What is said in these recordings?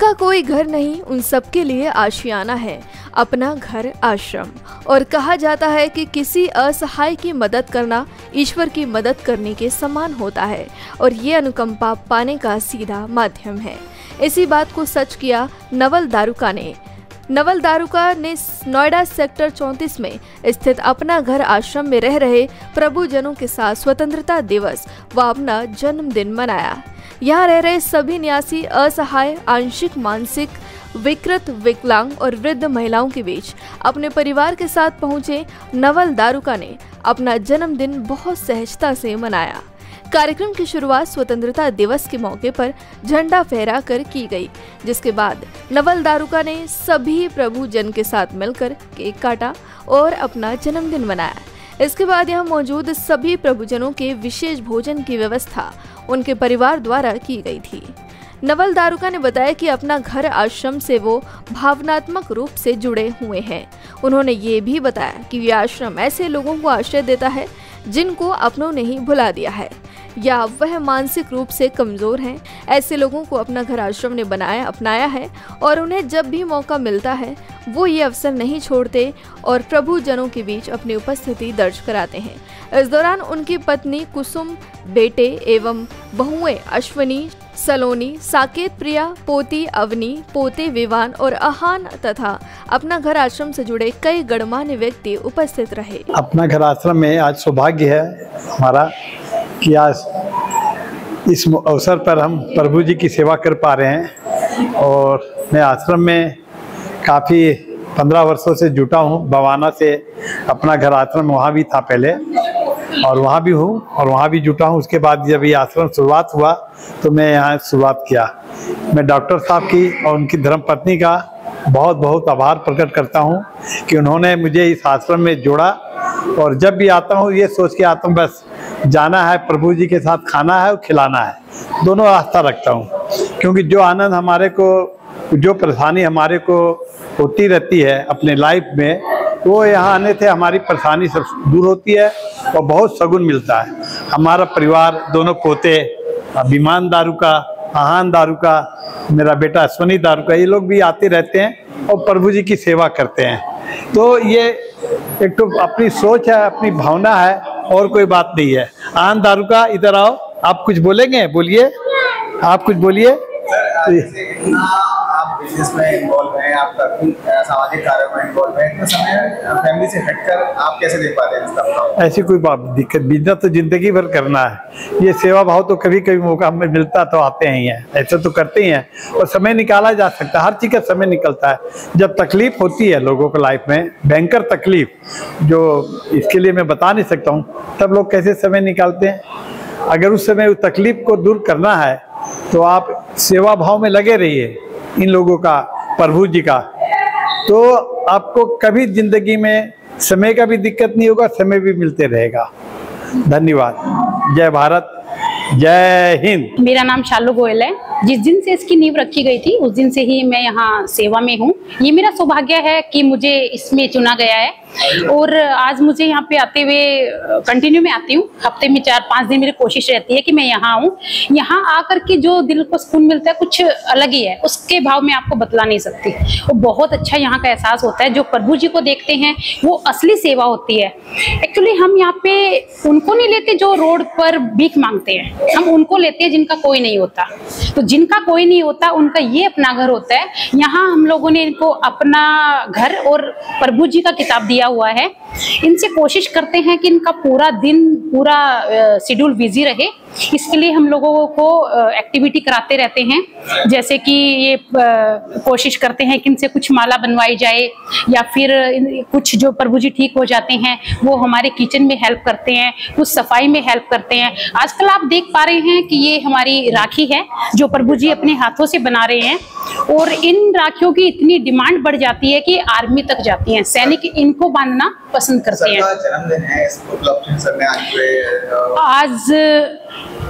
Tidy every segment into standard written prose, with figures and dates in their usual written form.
जिनका कोई घर नहीं उन सबके लिए आशियाना है अपना घर आश्रम। और कहा जाता है कि किसी असहाय की मदद करना ईश्वर की मदद करने के समान होता है और ये अनुकंपा पाने का सीधा माध्यम है। इसी बात को सच किया नवल दारुका ने। नवल दारुका ने नोएडा सेक्टर 34 में स्थित अपना घर आश्रम में रह रहे प्रभुजनों के साथ स्वतंत्रता दिवस व अपना जन्मदिन मनाया। यहाँ रह रहे सभी न्यासी असहाय, आंशिक मानसिक विकृत, विकलांग और वृद्ध महिलाओं के बीच अपने परिवार के साथ पहुंचे नवल दारुका ने अपना जन्मदिन बहुत सहजता से मनाया। कार्यक्रम की शुरुआत स्वतंत्रता दिवस के मौके पर झंडा फहरा कर की गई, जिसके बाद नवल दारुका ने सभी प्रभु जन के साथ मिलकर केक काटा और अपना जन्मदिन मनाया। इसके बाद यहाँ मौजूद सभी प्रभुजनों के विशेष भोजन की व्यवस्था उनके परिवार द्वारा की गई थी। नवल दारुका ने बताया कि अपना घर आश्रम से वो भावनात्मक रूप से जुड़े हुए हैं। उन्होंने ये भी बताया कि ये आश्रम ऐसे लोगों को आश्रय देता है जिनको अपनों ने ही भुला दिया है या वह मानसिक रूप से कमजोर हैं। ऐसे लोगों को अपना घर आश्रम ने अपनाया है और उन्हें जब भी मौका मिलता है वो ये अवसर नहीं छोड़ते और प्रभु जनों के बीच अपनी उपस्थिति दर्ज कराते हैं। इस दौरान उनकी पत्नी कुसुम, बेटे एवं बहुएं अश्वनी, सलोनी, साकेत प्रिया, पोती अवनी, पोते विवान और अहान तथा अपना घर आश्रम से जुड़े कई गणमान्य व्यक्ति उपस्थित रहे। अपना घर आश्रम में आज सौभाग्य है हमारा कि आज इस अवसर पर हम प्रभु जी की सेवा कर पा रहे हैं। और मैं आश्रम में काफ़ी 15 वर्षों से जुटा हूँ। बवाना से अपना घर आश्रम वहाँ भी था पहले और वहाँ भी हूँ और वहाँ भी जुटा हूँ। उसके बाद जब ये आश्रम शुरुआत हुआ तो मैं यहाँ शुरुआत किया। मैं डॉक्टर साहब की और उनकी धर्मपत्नी का बहुत बहुत आभार प्रकट करता हूँ कि उन्होंने मुझे इस आश्रम में जोड़ा। और जब भी आता हूँ ये सोच के आता हूँ बस जाना है, प्रभु जी के साथ खाना है और खिलाना है, दोनों आस्था रखता हूँ। क्योंकि जो आनंद हमारे को, जो परेशानी हमारे को होती रहती है अपने लाइफ में, वो यहाँ आने से हमारी परेशानी सब दूर होती है और बहुत सगुन मिलता है। हमारा परिवार, दोनों पोते विमान दारुका, आहान दारुका, मेरा बेटा अश्वनी दारुका, ये लोग भी आते रहते हैं और प्रभु जी की सेवा करते हैं। तो ये एक तो अपनी सोच है, अपनी भावना है और कोई बात नहीं है। आहान दारुका इधर आओ, आप कुछ बोलेंगे? बोलिए, आप कुछ बोलिए। आप बिजनेस में इन्वॉल्व हैं, आप काफी सामाजिक कार्यों में इन्वॉल्व हैं, तो समय फैमिली से हटकर आप कैसे दे पाते हैं? ऐसी कोई बात दिक्कत, बिजनेस तो जिंदगी भर करना है। ये सेवा भाव तो कभी कभी मौका हमें मिलता तो आते ही हैं, ऐसे तो करते ही हैं और समय निकाला जा सकता है। हर चीज़ का समय निकलता है। जब तकलीफ होती है लोगों को लाइफ में, भयंकर तकलीफ जो इसके लिए मैं बता नहीं सकता हूँ, तब लोग कैसे समय निकालते हैं। अगर उस समय उस तकलीफ को दूर करना है तो आप सेवा भाव में लगे रहिए इन लोगों का, प्रभु जी का, तो आपको कभी जिंदगी में समय का भी दिक्कत नहीं होगा, समय भी मिलते रहेगा। धन्यवाद। जय भारत, जय हिंद। मेरा नाम शालू गोयल है। जिस दिन से इसकी नींव रखी गई थी उस दिन से ही मैं यहाँ सेवा में हूँ। ये मेरा सौभाग्य है कि मुझे इसमें चुना गया है और आज मुझे यहाँ पे आते हुए कंटिन्यू में आती हूँ। हफ्ते में 4-5 दिन मेरी कोशिश रहती है कि मैं यहाँ आऊँ। यहाँ आकर के जो दिल को सुकून मिलता है कुछ अलग ही है, उसके भाव में आपको बतला नहीं सकती। वो बहुत अच्छा यहाँ का एहसास होता है। जो प्रभु जी को देखते हैं वो असली सेवा होती है। एक्चुअली हम यहाँ पे उनको नहीं लेते जो रोड पर भीख मांगते हैं, हम उनको लेते हैं जिनका कोई नहीं होता। तो जिनका कोई नहीं होता उनका ये अपना घर होता है। यहाँ हम लोगों ने इनको अपना घर और प्रभु जी का किताब दिया हुआ है। इनसे कोशिश करते हैं कि इनका पूरा दिन, पूरा शेड्यूल बिजी रहे। इसके लिए हम लोगों को एक्टिविटी कराते रहते हैं। जैसे कि ये कोशिश करते हैं कि इनसे कुछ माला बनवाई जाए या फिर कुछ जो प्रभु जी ठीक हो जाते हैं वो हमारे किचन में हेल्प करते हैं, कुछ सफाई में हेल्प करते हैं। आजकल आप देख पा रहे हैं कि ये हमारी राखी है जो प्रभु जी अपने हाथों से बना रहे हैं और इन राखियों की इतनी डिमांड बढ़ जाती है कि आर्मी तक जाती हैं। सैनिक इनको बांधना पसंद करते हैं। जन्मदिन है, इसको आज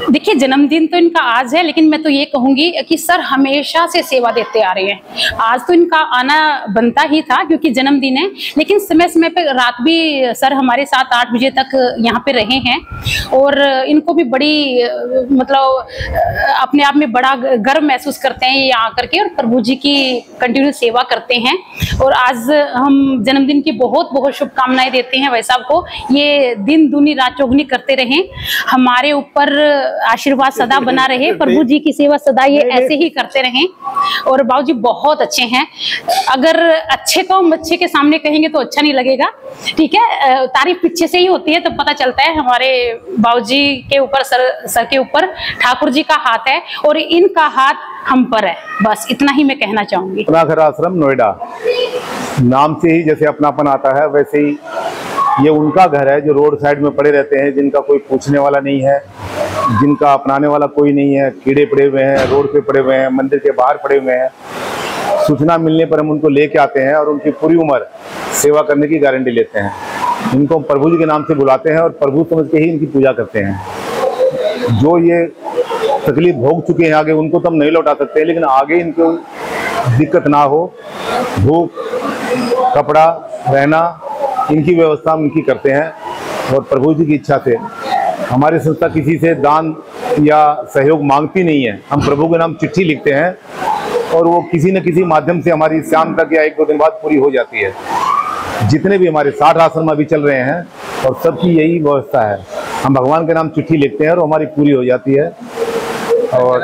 देखिए, जन्मदिन तो इनका आज है, लेकिन मैं तो ये कहूंगी कि सर हमेशा से सेवा देते आ रहे हैं। आज तो इनका आना बनता ही था क्योंकि जन्मदिन है, लेकिन समय समय पे रात भी सर हमारे साथ 8 बजे तक यहाँ पे रहे हैं और इनको भी बड़ी मतलब अपने आप में बड़ा गर्व महसूस करते हैं ये आकर के, और प्रभु जी की कंटिन्यू सेवा करते हैं। और आज हम जन्मदिन की बहुत बहुत शुभकामनाएं देते हैं भाई साहब को। ये दिन दूनी रात चौगुनी करते रहें, हमारे ऊपर आशीर्वाद सदा बना रहे, प्रभु जी की सेवा सदा ये ऐसे ही करते रहें। और बाबू जी बहुत अच्छे हैं, अगर अच्छे को हम अच्छे के सामने कहेंगे तो अच्छा नहीं लगेगा, ठीक है। तारीफ पीछे से ही होती है, तब पता चलता है हमारे बाबू जी के ऊपर सर के ऊपर ठाकुर जी का हाथ है और इनका हाथ हम पर है। बस इतना ही मैं कहना चाहूंगी। अपना घर आश्रम नोएडा, नाम से ही जैसे अपनापन आता है वैसे ही ये उनका घर है जो रोड साइड में पड़े रहते हैं, जिनका कोई पूछने वाला नहीं है, जिनका अपनाने वाला कोई नहीं है। कीड़े पड़े हुए हैं, रोड पे पड़े हुए हैं, मंदिर के बाहर पड़े हुए हैं। सूचना मिलने पर हम उनको लेके आते हैं और उनकी पूरी उम्र सेवा करने की गारंटी लेते हैं। इनको प्रभु जी के नाम से बुलाते हैं और प्रभु समझ के ही इनकी पूजा करते हैं। जो ये तकलीफ भोग चुके हैं आगे उनको तो हम नहीं लौटा सकते, लेकिन आगे इनको दिक्कत ना हो, भूख कपड़ा रहना इनकी व्यवस्था हम इनकी करते हैं। और प्रभु जी की इच्छा से हमारी संस्था किसी से दान या सहयोग मांगती नहीं है। हम प्रभु के नाम चिट्ठी लिखते हैं और वो किसी न किसी माध्यम से हमारी शाम तक या 1-2 दिन बाद पूरी हो जाती है। जितने भी हमारे 60 आश्रम अभी चल रहे हैं और सबकी यही व्यवस्था है, हम भगवान के नाम चिट्ठी लिखते हैं और हमारी पूरी हो जाती है। और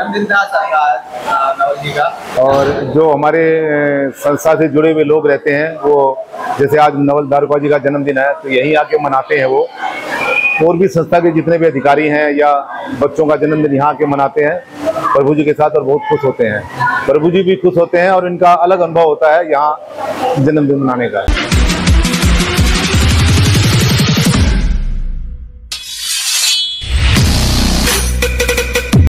और जो हमारे संस्था से जुड़े हुए लोग रहते हैं वो जैसे आज नवल दारुका जी का जन्मदिन है तो यहीं आके मनाते हैं वो। और भी संस्था के जितने भी अधिकारी हैं या बच्चों का जन्मदिन यहाँ आके मनाते हैं प्रभु जी के साथ और बहुत खुश होते हैं। प्रभु जी भी खुश होते हैं और इनका अलग अनुभव होता है यहाँ जन्मदिन मनाने का।